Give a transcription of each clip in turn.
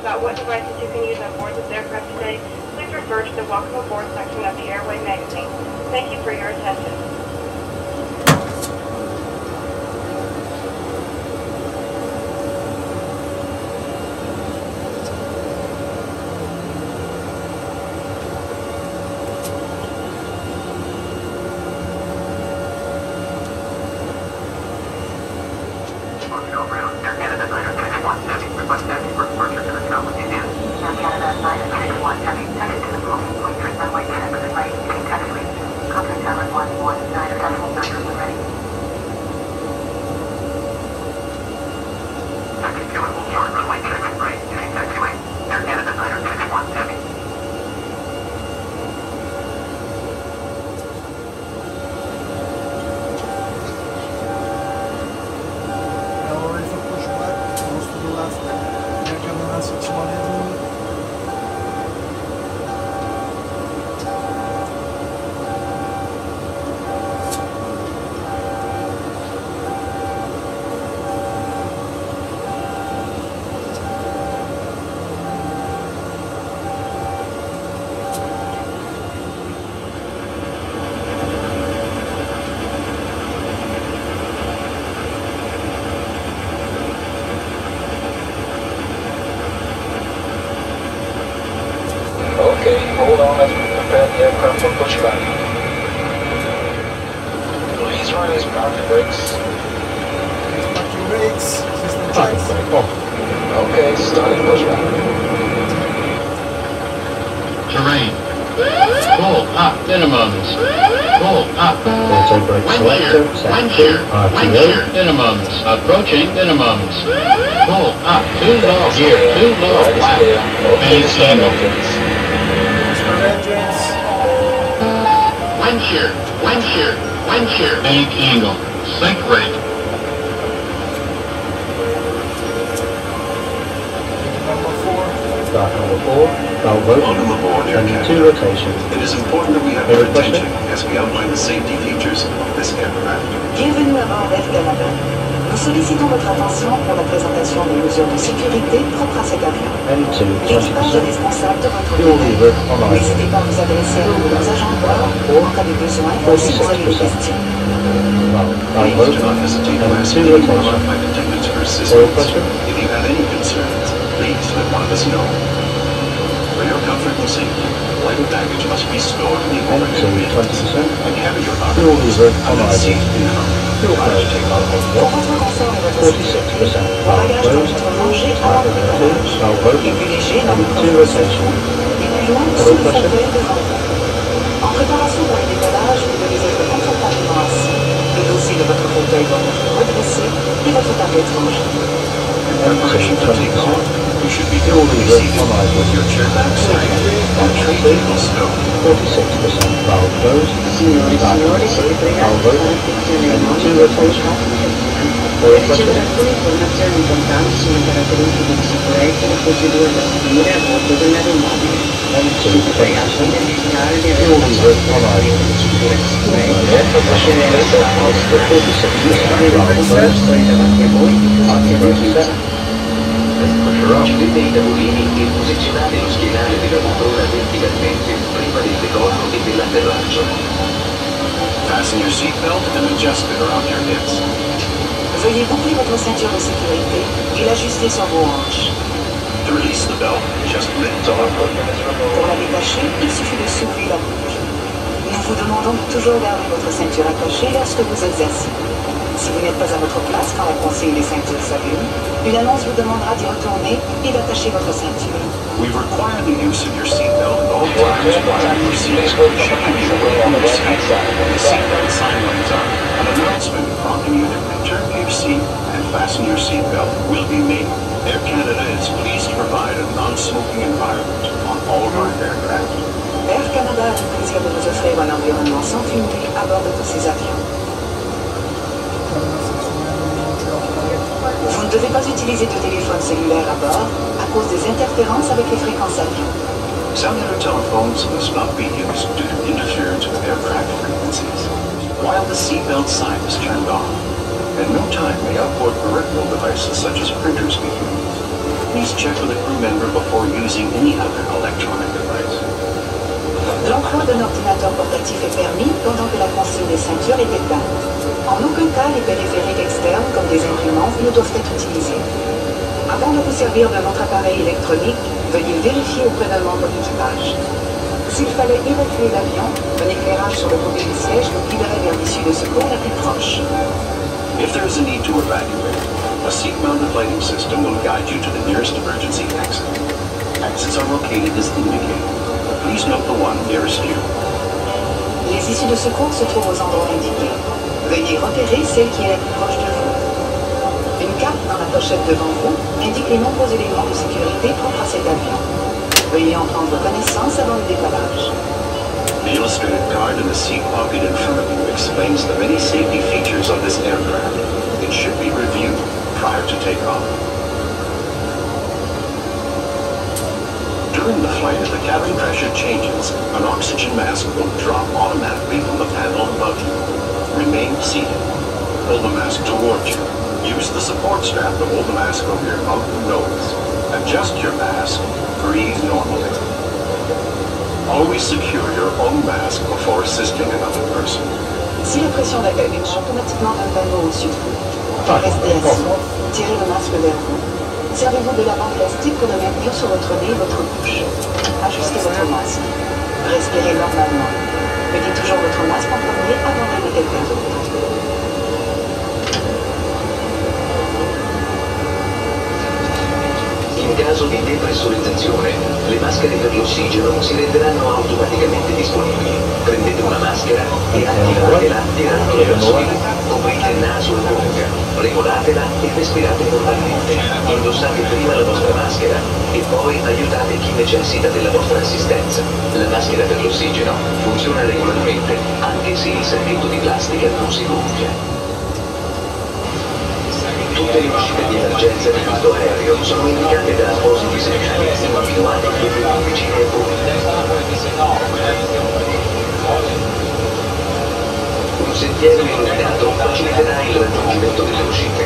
about what devices you can use on board this aircraft today, please refer to the Welcome Aboard section of the Airway magazine. Thank you for your attention. Hold on as we prepare the aircraft for pushback. Please raise parking brakes. Parking brakes. System checks. Okay, starting pushback. Terrain. Pull up minimums. Pull up. Auto brake Wind shear. Wind shear. Minimums. Approaching minimums. Pull up. Too low here. Too low. Left. Maintain opens. Engines. Wind shear. Wind shear. Wind shear. Bank angle. Sink rate. Number 4. Start number 4. Welcome aboard, Air And Canada. 2 rotations. It is important that we have your attention as we outline the safety features of this aircraft. Bienvenue à bord d'Air Canada. Nous sollicitons votre attention pour la présentation des mesures de sécurité propres à cet avion. N2 L'équipage est 20%. responsable de votre Fuel vie. lever on arrival. N'hésitez pas à vous adresser à nos agents de bord en cas de besoin ou si vous avez des questions. Please do not hesitate to ask any one of our flight attendants for assistance. If you have any concerns, please let one of us know. For your comfort and safety, lighter baggage must be stored in the overhead N2 bins 20%. and heavier Fuel lever articles on under the arrival. seat in front. Fuel Prior to closed. takeoff. Pour votre confort et votre sécurité, 46%. vos Valve bagages doivent closed. être rangés avant Start le number 2. décollage. Valve Les open. plus légers dans And votre 2 rotations. Les plus loin sous le fauteuil devant vous. En préparation pour le décollage, vous devez être confortablement assis. Le dossier de votre fauteuil doit être redressé et votre tablette rangée. In preparation to take off, you should be Fuel comfortably lever seated on arrival. with your chair back side and tray table stowed. 46%. Valve closed. Signori e Start signori, number siete 2. pregati Valve di fare open. attenzione ai And modi 2 di rotations. per ricevere alcune informazioni importanti sulle caratteristiche di sicurezza e le procedure da seguire a bordo dell'aeromobile. Siete pregati di identificare di aver Fuel passato lever per on le arrival. procedure di sicurezza, lasciare Valve il posto, avere un closed. controllore davanti a voi che Parking sia brake chiusa. set. Pusher up. Chiudete i tavolini e posizionate lo schienale della motora verticalmente prima del decollo e dell'atterraggio. Fasten your seatbelt and adjust it around your hips. Veuillez boucler votre ceinture de sécurité et l'ajuster sur vos hanches. To release the belt, just lift up. Pour la détacher, il suffit de soulever la boucle. Nous vous demandons de toujours garder votre ceinture attachée lorsque vous êtes assis. Si vous n'êtes pas à votre place quand la consigne des ceintures s'allume, une annonce vous demandera d'y retourner et d'attacher votre ceinture. We require the use of your seatbelt at all times while you proceed. Should you be away on the seat, the seatbelt sign lights up. An announcement prompting you to return to your seat and fasten your seatbelt will be made. Air Canada is pleased to provide a non-smoking environment on all of our aircraft. Air Canada a le plaisir de vous offrir un environnement sans fumée à bord de tous ses avions. Vous ne devez pas utiliser de téléphone cellulaire à bord à cause des interférences avec les fréquences avions. Cellular telephones must not be used due to interference with aircraft frequencies. While the seatbelt sign is turned on, at no time may outboard peripheral devices such as printers be used. Please check with a crew member before using any other electronic device. L'emploi d'un ordinateur portatif est permis pendant que la consigne des ceintures est éteinte. En aucun cas, les périphériques externes, comme des imprimantes, ne doivent être utilisés. Avant de vous servir de votre appareil électronique, veuillez vérifier auprès d'un membre d'équipage. S'il fallait évacuer l'avion, un éclairage sur le côté du siège vous guiderait vers l'issue de secours la plus proche. If there is a need to evacuate, a seat-mounted lighting system will guide you to the nearest emergency exit. Exits are located as indicated. Please note the one nearest you. Les issues de secours se trouvent aux endroits indiqués. Veuillez repérer celle qui est la plus proche de vous. Une carte dans la pochette devant vous indique les nombreux éléments de sécurité propres à cet avion. Veuillez en prendre connaissance avant le décollage. The illustrated card in the seat pocket in front of you explains the many safety features of this aircraft. It should be reviewed prior to takeoff. During the flight, as the cabin pressure changes, an oxygen mask will drop automatically from the panel above you. Remain seated. Pull the mask toward you. Use the support strap to hold the mask over your mouth and nose. Adjust your mask. Breathe normally. Always secure your own mask before assisting another person. Si la pression de la cabine change automatiquement un panneau au-dessus de vous, restez assis. Tirez le masque vers vous. Servez-vous de la bande plastique pour le maintenir sur votre nez et votre bouche. Ajustez votre masque. Respirez normalement. Mettez toujours votre masque en premier avant d'aider quelqu'un d'autre. In caso di depressurizzazione, le maschere per l'ossigeno si renderanno automaticamente disponibili. Prendete una maschera e attivatela tirando le persone. Coprite il naso e bocca, regolatela e respirate normalmente. Indossate prima la vostra maschera e poi aiutate chi necessita della vostra assistenza. La maschera per l'ossigeno funziona regolarmente, anche se il servetto di plastica non si gonfia. Tutte le uscite di emergenza di questo aereo sono indicate da appositi segnali individuati vicini a voi. Un sentiero illuminato faciliterà il raggiungimento delle uscite.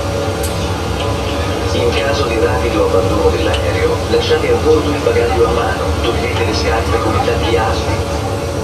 In caso di rapido abbandono dell'aereo, lasciate a bordo il bagaglio a mano, togliete le scarpe con i tacchi alti.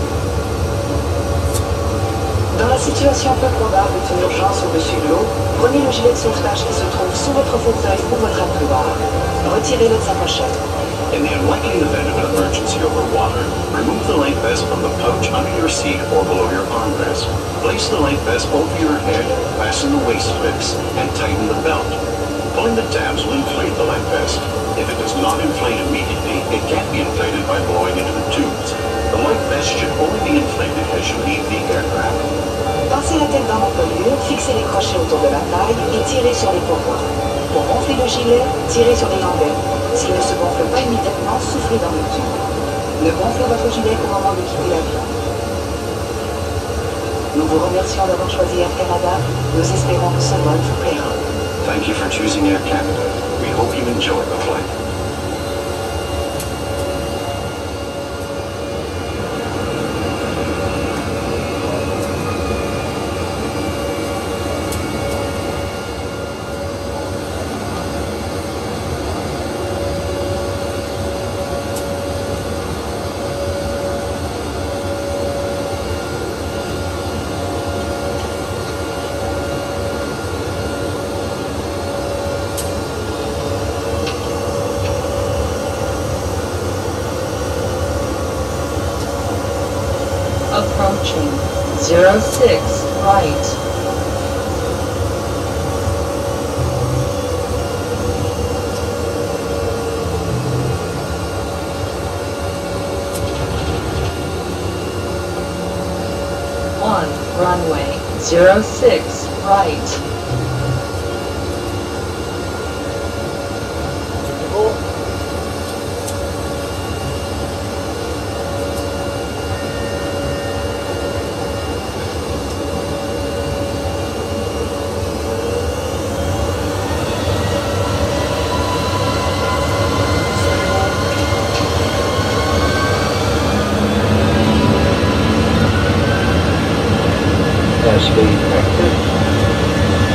Dans la situation peu probable d'une urgence au-dessus de l'eau, prenez le gilet de sauvetage qui se trouve sous votre fauteuil ou votre accoudoir. Retirez-le de sa pochette. In the unlikely event of an emergency over water, remove the life vest from the pouch under your seat or below your armrest. Place the life vest over your head, fasten the waist clips, and tighten the belt. Pulling the tabs will inflate the life vest. If it does not inflate immediately, it can be inflated by blowing into the tubes. The life vest should only be inflated as you leave the aircraft. Passez la tête dans l'encolure, fixez les crochets autour de la taille et tirez sur les pourpoints. Pour gonfler le gilet, tirez sur les languettes. S'il ne se gonfle pas immédiatement, soufflez dans le tube. Ne gonflez votre gilet qu'au moment de quitter l'avion. Nous vous remercions d'avoir choisi Air Canada. Nous espérons que ce vol vous plaira. Thank you for choosing Air Canada. We hope you enjoy the flight. Approaching 06 right. Runway 06 right. Airspeed active.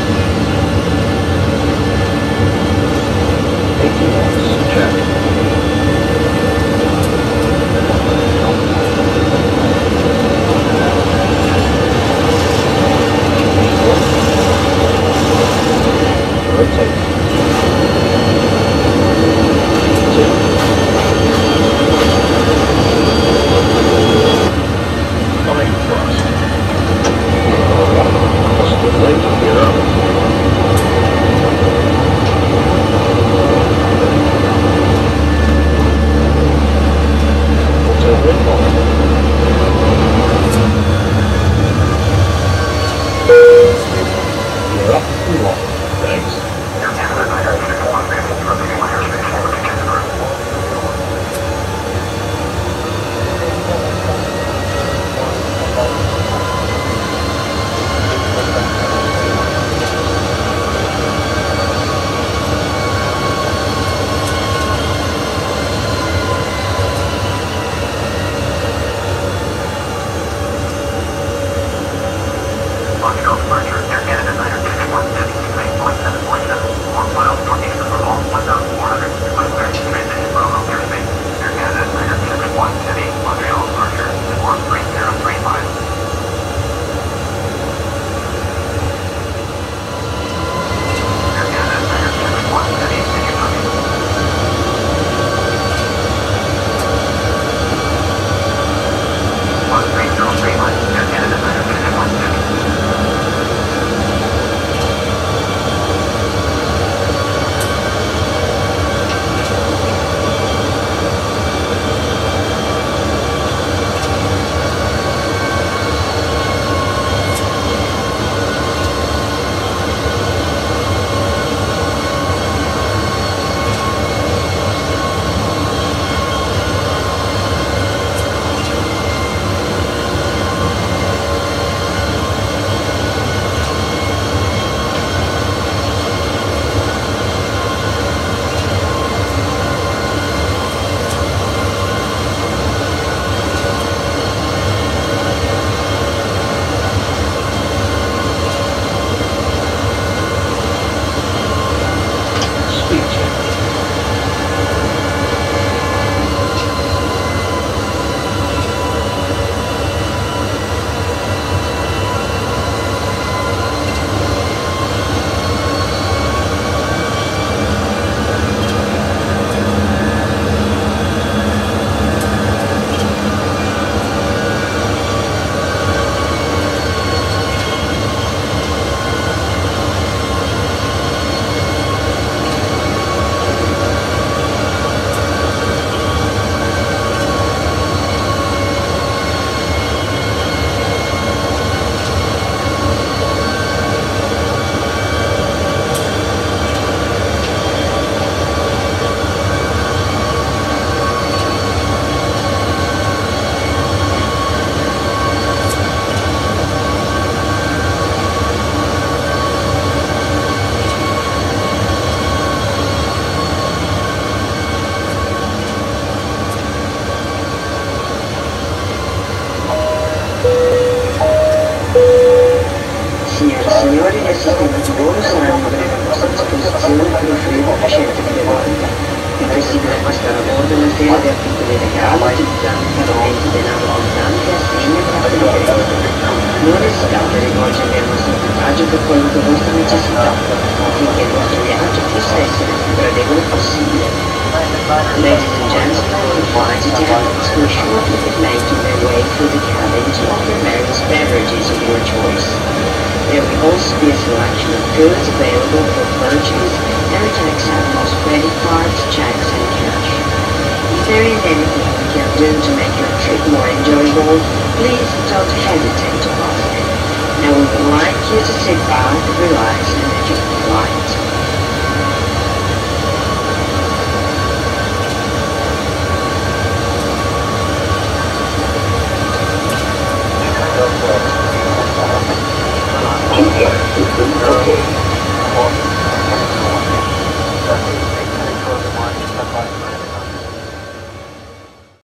signori del sistema di volo saranno avere a vostra disposizione per offrire una scelta di bevanda. È possibile acquistare a bordo una serie di articoli legali utilizzando pagamenti denaro contante, assegno e carte di credito. Non esitate a rivolgervi al nostro equipaggio per qualunque vostra necessità, affinché il vostro viaggio possa essere il più gradevole possibile. Ladies and gentlemen, are invited to have a shortly making their way through the cabin to offer various beverages of your choice. There will also be a selection of goods available for purchase, and we can accept most credit cards, checks, and cash. If there is anything we can do to make your trip more enjoyable, please don't hesitate to ask. Now we would like you to sit back, relax, and enjoy.